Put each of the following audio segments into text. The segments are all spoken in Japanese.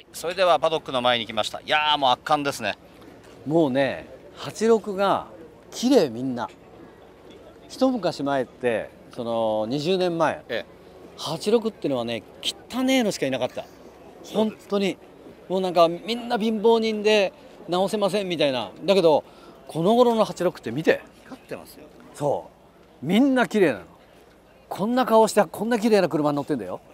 それではパドックの前に来ました。いやーもう圧巻ですね。 もうね、86が綺麗みんな。一昔前ってその20年前、86っていうのはね、汚ねえのしかいなかった。本当にもうなんかみんな貧乏人で直せませんみたいな。だけどこの頃の86って見て、 光ってますよ。 そうみんな綺麗なの。こんな顔してこんな綺麗な車に乗ってんだよ。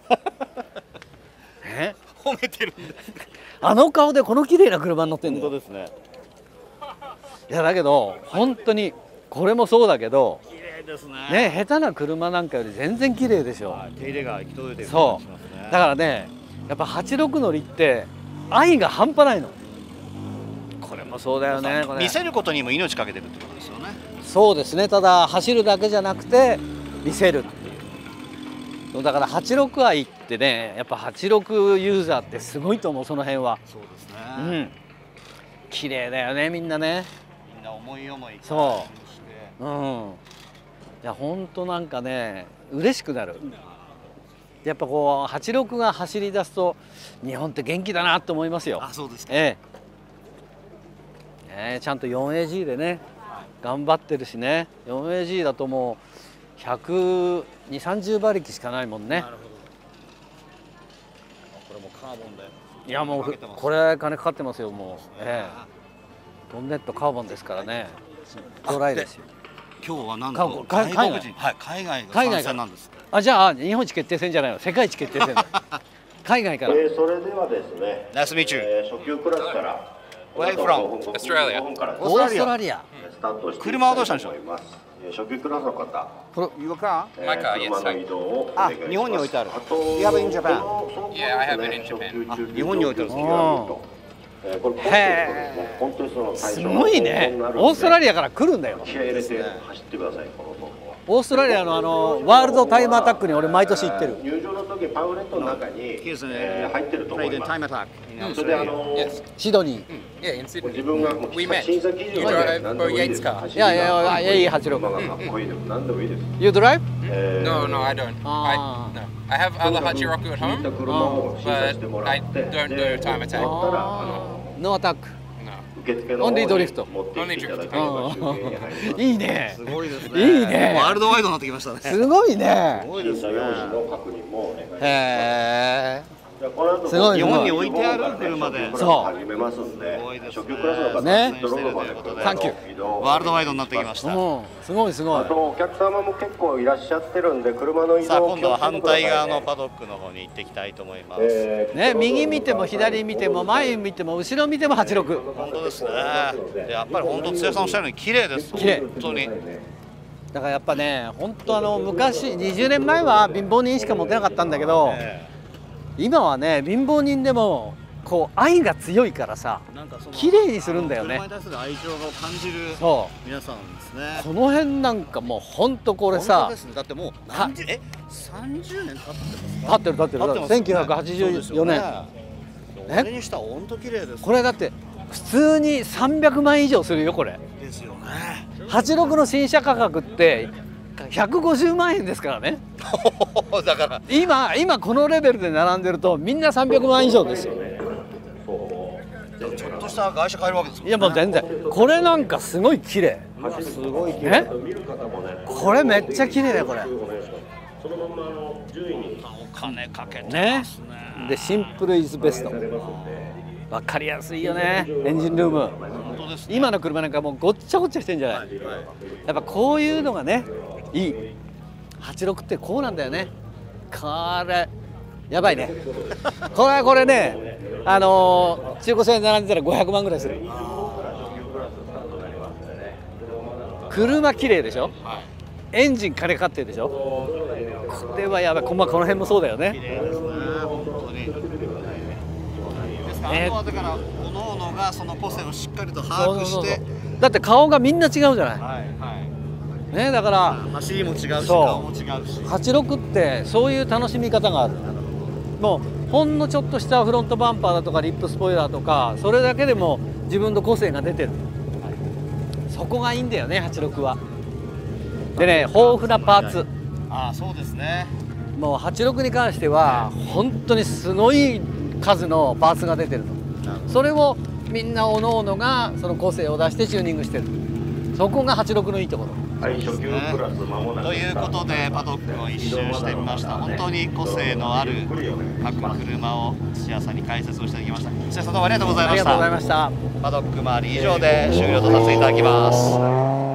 褒めてるんです。 あの顔でこの綺麗な車に乗ってんだよ。 本当ですね。 いやだけど本当にこれもそうだけど、 綺麗ですね。 ね、下手な車なんかより全然綺麗でしょ。 手入れが行き届いてるそ感じしますね。 うだからね、やっぱ86乗りって愛が半端ないの。これもそうだよね。これ見せることにも命かけてるってことですよね。 そうですね。ただ走るだけじゃなくて見せるっていう。だから86愛ってね、やっぱ86ユーザーってすごいと思う。その辺はそうですね。 綺麗だよねみんなね。 みんな思い思い。 そう。いや本当なんかね嬉しくなる。やっぱこう86が走り出すと日本って元気だなと思いますよ。 あ、そうですか。 ちゃんと 4AG でね頑張ってるしね。 4AG だともう120、30馬力しかないもんね。 なるほど。これもカーボンで。 いやもうこれ金かかってますよもう。ボンネットカーボンですからね。ドライですよ。 今日はなんと海外、 海外が参戦なんです。 あ、じゃあ日本一決定戦じゃないの、世界一決定戦だ。海外から。 それではですね、 Nice to meet you. 初級クラスから Where are you from? Australia. オーストラリア。 スタートして車はどうしたんでしょう。 初級クラスの方、 Your car? My car, yes. 車の移動をお願いします。 日本に置いてある。 あと You have it in Japan? Yeah, I have it in Japan. 日本に置いてあるんですこれポストですね。本当にそのすごいね。オーストラリアから来るんだよ。 気合い入れて走ってください。この方法は。 オーストラリアのワールドタイムアタックに俺毎年行ってる。 入場の時パンフレットの中に入ってると思います。それでシドニー。 Yeah, in Sydney. 自分がもう We met. 審査基準 You まで drive 何でもいいです。 Yates car. いやいやいや86。 かっこいいです。何でもいいです。 You drive? No, no, I don't. Ah. No. I have other Hachiroku at 聞いた home, 車を審査しても but らっ I て、 don't で do time attack. 乗ったらノーアタック。 No. 受付の方 Only に drift 持ってきていただければ中継に入ります。 いいね。 すごいですね。 いいね。 ワールドワイドになってきましたね。 すごいね。 すごいですね。 審査用紙の確認もお願いします。 へえ。 じゃあこの後すごい日本に置いてある車で。 そう始めますんで、 すごいですね。 初級クラスの方ねドローバーでこれサンキュワールドワイドになってきました。 すごいすごい。 あとお客様も結構いらっしゃってるんで、車の移動さあを今度は反対側のパドックの方に行っていきたいと思います。 ね、右見ても左見ても前見ても後ろ見ても86。 本当ですね。でやっぱり本当津屋さんおっしゃるように綺麗です。 綺麗。 本当に。 だからやっぱね、本当昔20年前は貧乏人しか持てなかったんだけど、今はね貧乏人でもこう愛が強いからさ、綺麗にするんだよね。 車に対する愛情を感じる皆さんですね。 この辺なんかもう本当これさ、 だってもう30年経ってますか？経ってる1984年。 それにしたら本当綺麗です。 これだって普通に300万以上するよこれ。 ですよね。 86の新車価格って150万円ですからね。 だから今このレベルで並んでるとみんな300万以上ですよ。 ちょっとした外車買えるわけですよね。 いやもう全然これなんかすごい綺麗。 すごい綺麗。これめっちゃ綺麗だよこれ。 お金かけてねますね。 でシンプルイズベスト。わかりやすいよね。エンジンルーム。 本当ですね。 今の車なんかもうごっちゃごっちゃしてんじゃない。やっぱこういうのがねいい。86ってこうなんだよね。これやばいね。これね、中古車に並んでたら500万ぐらいする。車綺麗でしょ。エンジン金かかってるでしょ。これはやばい。この辺もそうだよね。 綺麗ですね。本当に。ですからあとはだから各々がその個性をしっかりと把握して。 だって顔がみんな違うじゃない。 はいはい。 ね、だから走りも違うし顔も違うし。 86ってそういう楽しみ方がある。もうほんのちょっとしたフロントバンパーだとかリップスポイラーとかそれだけでも自分の個性が出てる。そこがいいんだよね86は。でね、豊富なパーツ。 ああそうですね。 もう86に関しては本当にすごい数のパーツが出てると。それをみんなおのおのがその個性を出してチューニングしてる。そこが86のいいところ。 ということでパドックを一周してみました。本当に個性のある各車を土屋さんに解説をしていただきました。土屋さんどうもありがとうございました。 ありがとうございました。 パドック周り以上で終了とさせていただきます。